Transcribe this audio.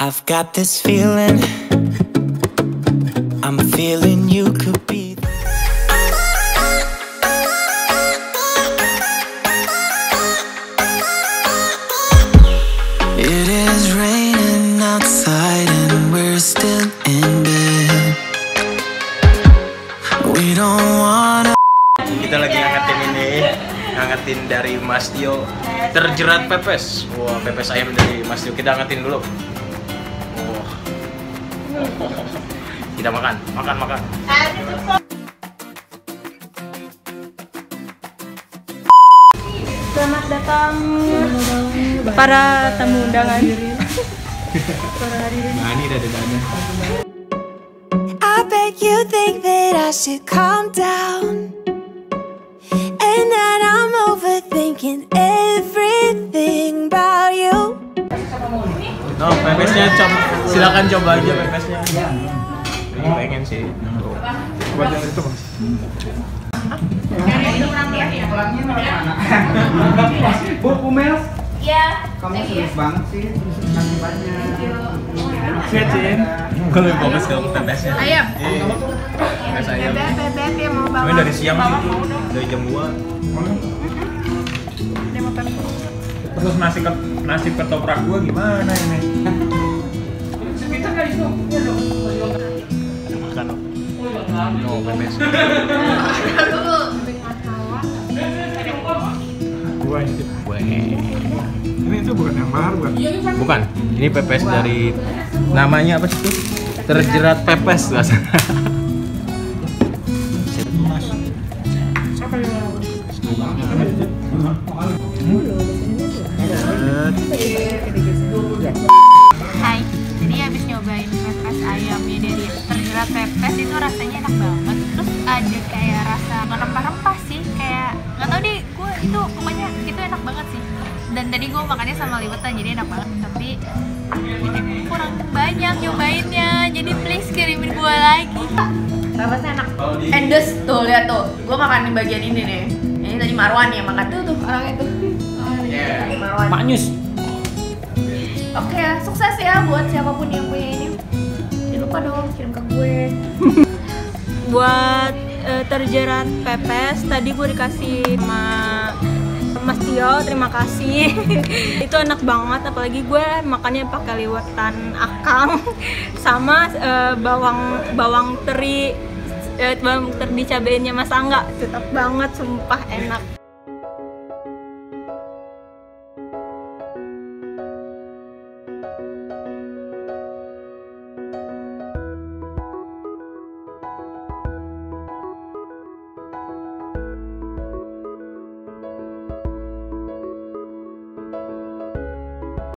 I've got this feeling, I'm feeling you could be. It is raining outside and we're still in bed. We don't wanna. Kita lagi ngangetin ini, ngangetin dari Mas Tio, terjerat pepes. Wah, pepes ayam dari Mas Tio, kita ngangetin dulu. Wah. Kita makan. Selamat datang para tamu undangan. Para hadirin. Nah, ini ada dadanya. I bet you think that I should calm down, and that I'm overthinking everything about you. No, pepesnya silakan coba aja pepesnya. Ini pengen sih. Buat yang itu, Mas. Bu Pumel, Ya. kamu serius banget sih, makasih banyak. Siap, Cin. Gue lebih fokus ke pepesnya. Ayam. Pepes ayam. Bebek ya mau Ini dari siang sih, dari jam 2. Dia makan. Terus nasi ketoprak gua gimana ini? Makan. No, pepes. Gua ini. Ini itu bukan yang mahal, bukan? Bukan, ini pepes dari namanya apa sih itu? Terjerat pepes bahasa. Hai, jadi habis nyobain pepes ayamnya dari terjerat pepes itu rasanya enak banget. Terus ada kayak rasa rempah-rempah sih, kayak nggak tau deh, gue itu pokoknya itu enak banget sih. Dan tadi gue makannya sama liwetan jadi enak banget. Tapi kurang banyak nyobainnya, jadi please kirimin gue lagi. Pepesnya enak. Endes tuh, lihat tuh, gue makan di bagian ini nih. Ini tadi Marwan yang makan tuh orang itu. Marwan. Maknyus. Oke ya, sukses ya buat siapapun yang punya ini. Jangan lupa dong kirim ke gue. Buat terjerat pepes, tadi gue dikasih sama Mas Tio, terima kasih. Itu enak banget, apalagi gue makannya pakai liwetan akang sama bawang teri dicabainnya Mas Angga, tetap banget, sumpah enak.